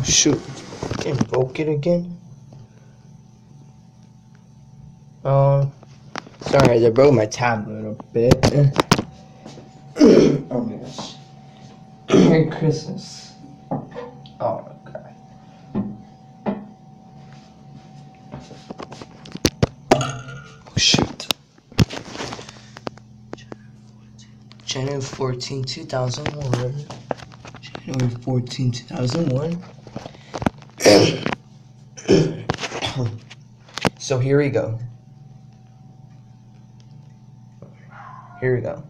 Shoot, invoke it again. Sorry, I broke my tablet a bit. Oh my gosh. Merry Christmas. Oh my god. Oh, shoot. January 14, 2001. January 14, 2001. So here we go. Here we go.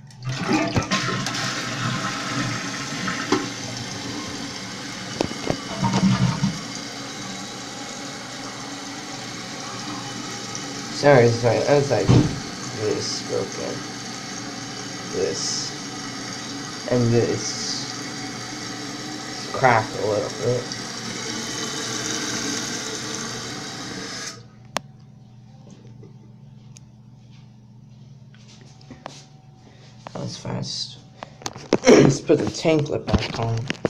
Sorry, I was like this broken. This. And this. It's cracked a little bit. That was fast. Let's put the tank lip back on.